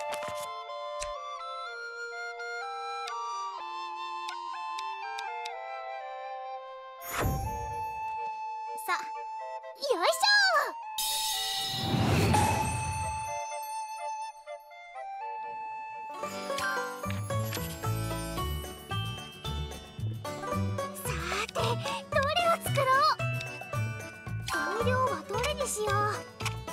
さ、よいしょ。さーて、どれを作ろう。材料はどれにしよう。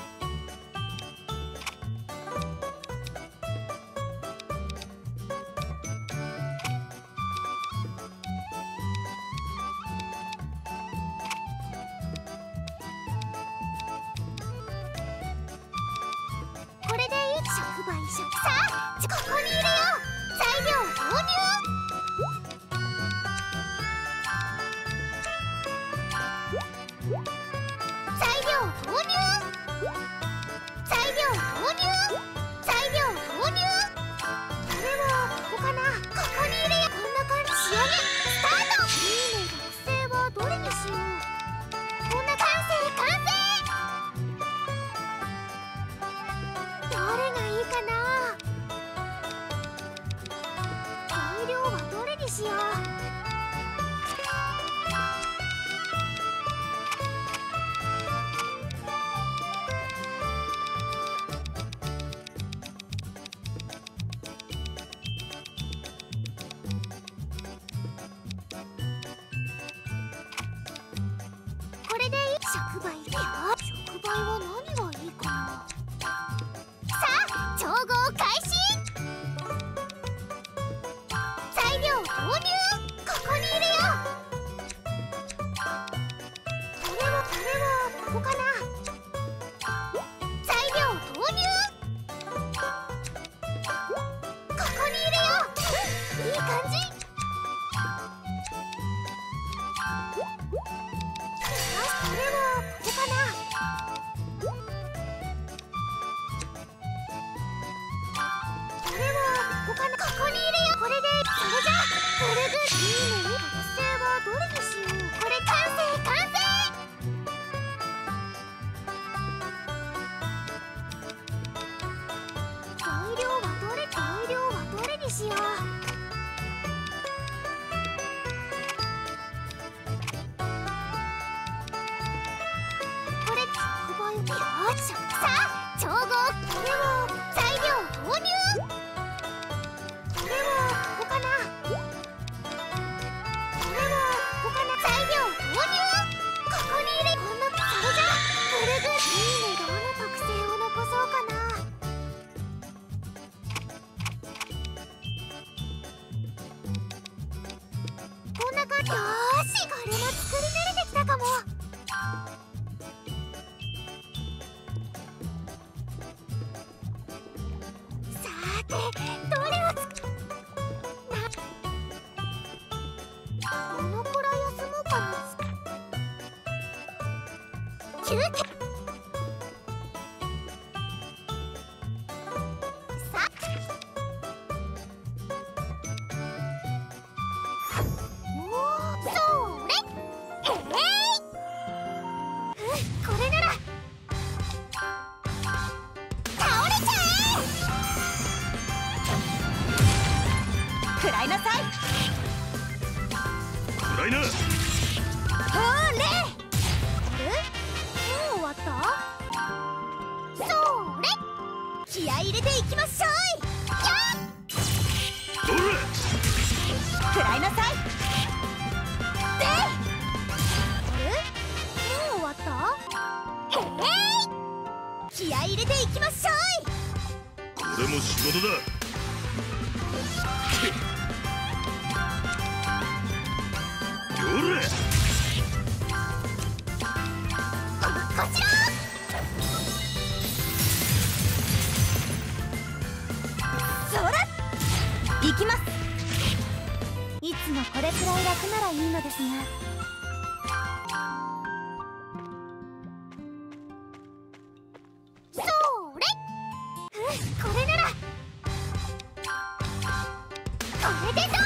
これでいい。触媒さあ、ここに入れよう。材料を投入。材料を投入。材料を投入。材料を投入。これはここかな。ここに入れよう。こんな感じ。仕上げスタート。いいね。特性はどれにしよう。こんな完成完成。どれがいいかな。材料はどれにしよう。これでいい。触媒。いや、触媒は何がいいかな。さあ、調合開始。材料を投入。ここに入れよう。これはここかな。材料を投入。ここに入れよう。いい感じ。これはここかな。これはここかな。ここに入れよう。これでそれじゃこれでいいね。特性はどれにしよう。これ完成完成。材料はどれにしよう。これ触媒。よーし。さあ、調合。これは材料を投入。これはここかな。これはここかな。材料を投入。ここに入れ。こんな。それじゃこれでいいね。どの特性を残そうかな。こんな感じ。よーし、これも作り慣れてきたかも。さーて、どれをどのくらい休もうかな。休憩。さあ、それ。これなら倒れちゃえ。食らいなさい。 暗いな。 ほーれ。もう終わった。それ。気合い入れていきましょう。 どれ。 食らいなさい。でもう終わった。気合い入れていきましょう。 これも仕事だ。どれ。 こちら。そら行きます。いつもこれくらい楽ならいいのですが。それ。これなら。これでどうだ。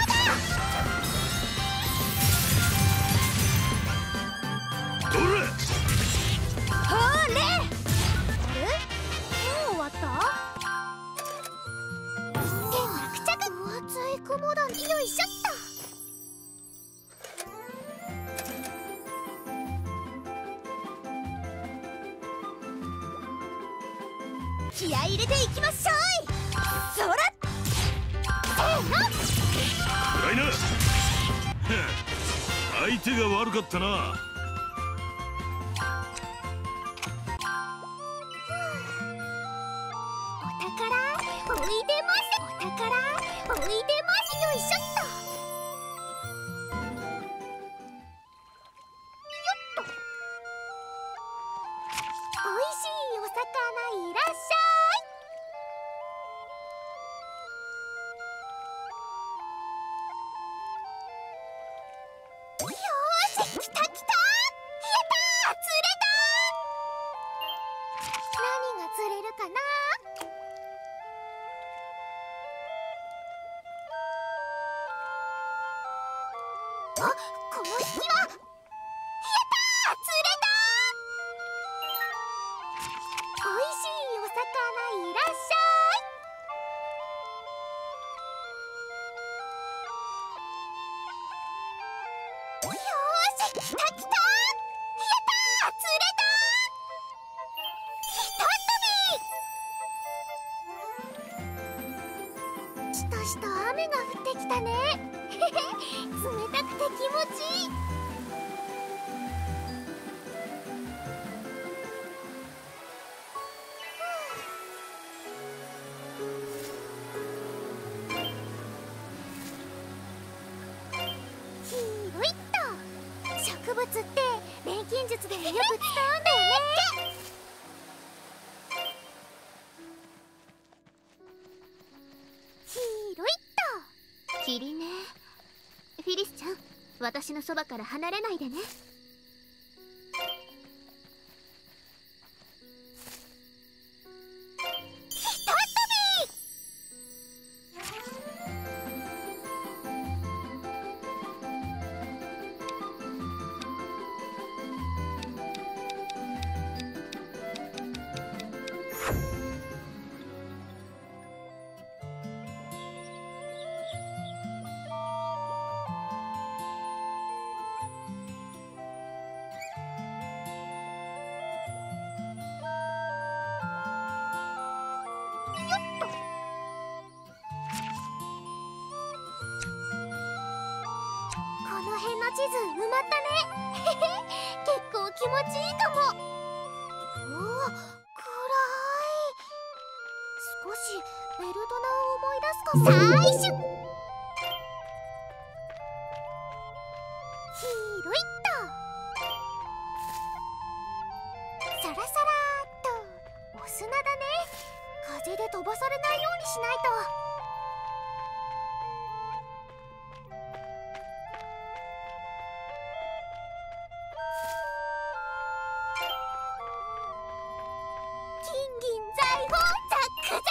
どれ。 ほーれ。もう終わった。 気合い入れていきましょう。そらせーの。 暗いな。相手が悪かったな。 お宝おいでます。お宝おいでます。よいしょっと。おいしいお魚いらっしゃい。よーし、来た来た。やったー、釣れた。何が釣れるかな。あ、この引きは。やったー、釣れた。おいしいお魚いらっしゃい。よーし、来た来た。やったー、釣れた。ひとしと雨が降ってきたね。冷たくて気持ちいい。広いっと。植物って錬金術でもよく使うんだよね。広いっと。霧ね。フィリスちゃん、私のそばから離れないでね。ひとっ飛び。この辺の地図埋まったね。結構気持ちいいかも。おお、暗い。少しベルトナを思い出すかも。最初広いっと。サラサラーっとお砂だね。風で飛ばされないようにしないと。金銀財宝ザックザク。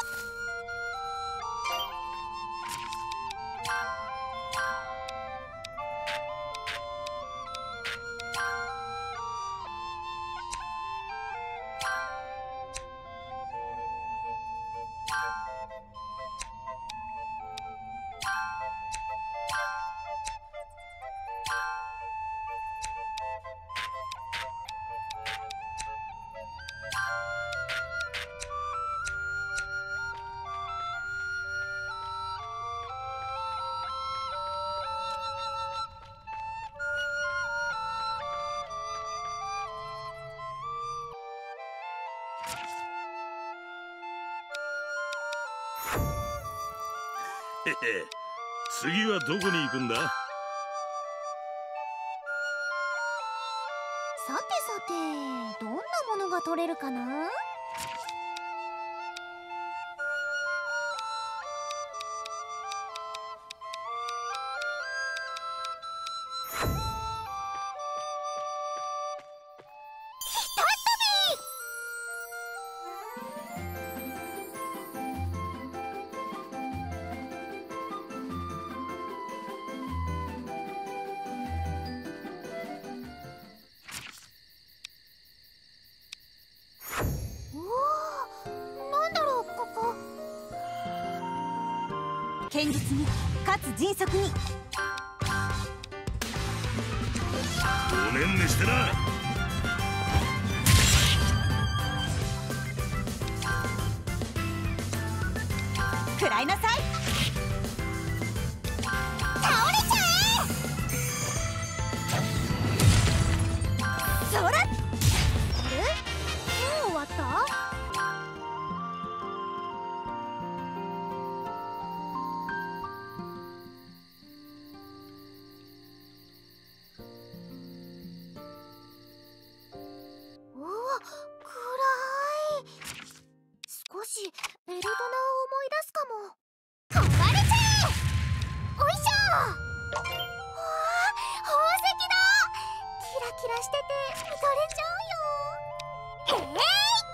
へへ、次はどこに行くんだ。 さてさて、どんなものが取れるかな。 堅実にかつ迅速に。 ごねんねしてな。 食らいなさい。 倒れちゃえ。 そら。 あれ、もう終わった？おお、暗い。少しエルドナを思い出すかも。壊れちゃえ。おいしょ。わあ、宝石だ。キラキラしてて見とれちゃうよ。てりゃ。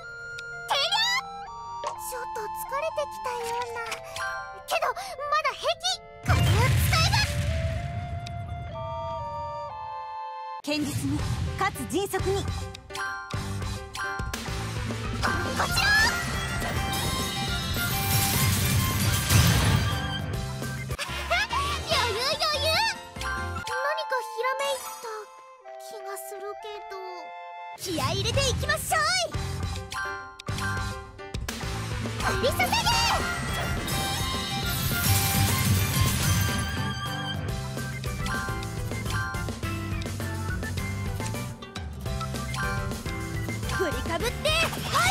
ちょっと疲れてきたような。けどまだ平気。風を使えば。 堅実にかつ迅速に。 こちら。余裕。何かひらめいた気がするけど。気合い入れていきましょい。降り注げ。振りかぶって、はい。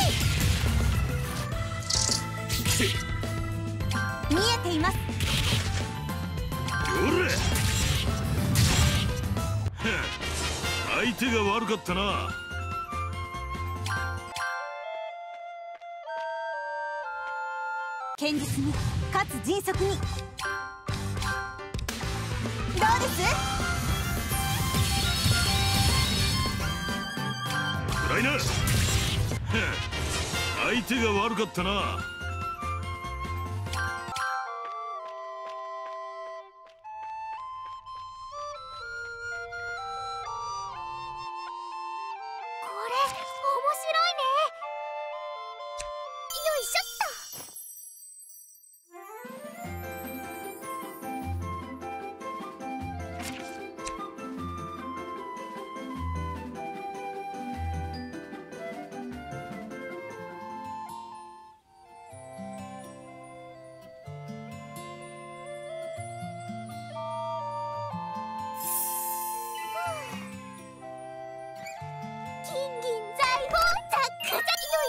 見えています。 おれ。相手が悪かったな。 堅実にかつ迅速に。どうです？ 暗いな。相手が悪かったな。 これ面白いね。よいしょっと。金銀財宝ザックザク。よいしょっ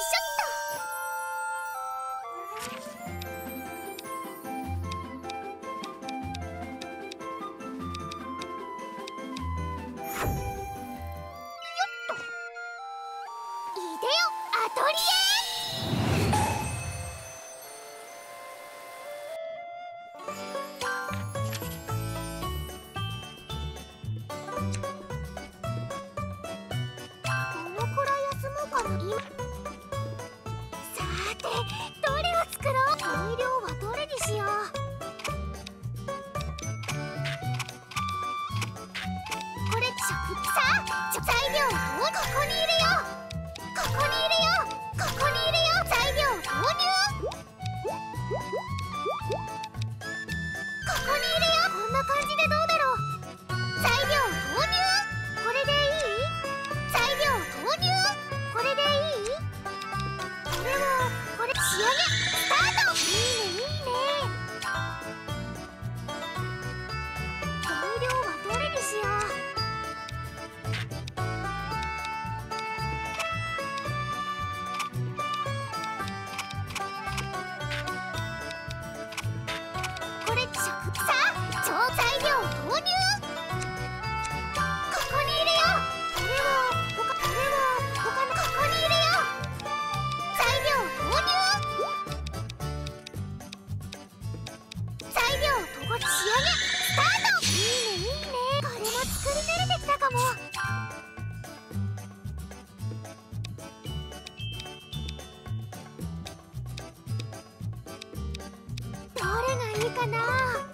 と。いでよアトリエ。どのくらい休もうかな。さーて、どれを作ろう。材料はどれにしよう。これさあ、材料をここに入れよう。ここに入れよう。ここに入れよう。材料を投入。ここに入れよう。こんな感じでどうだろう。材料を投入。これでいい？材料を投入。これでいい？これ仕上げスタート。いいね。材料はどれにしよう。これさあ、超材料を投入。ここに入れよう。これは他のここに入れよう。材料投入。材料とこ仕上げスタート。いいね。これも作り慣れてきたかも。どれがいいかな。